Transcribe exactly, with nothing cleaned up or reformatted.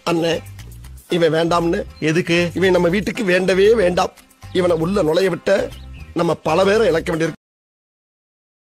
அண்ணே இவன் வேண்டாம்னு. எதுக்கு? இவன் நம்ம வீட்டுக்கு வேண்டவே வேண்டாம். இவனை உள்ள நுழைய விட்ட நம்ம பல பேரை இழக்க வேண்டியிருக்கு.